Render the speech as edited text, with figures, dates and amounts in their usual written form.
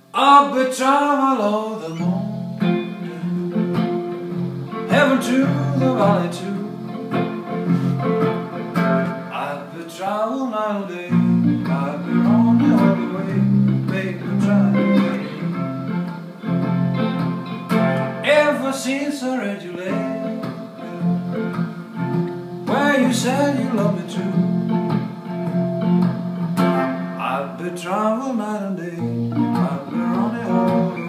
Up a travel all the moon, heaven to the valley too. I've been travel night and day, I've been on the holy way, baby, trying. Ever since I read your letter, where you said you love me too. I've been travel night and day, I've been on the holy way.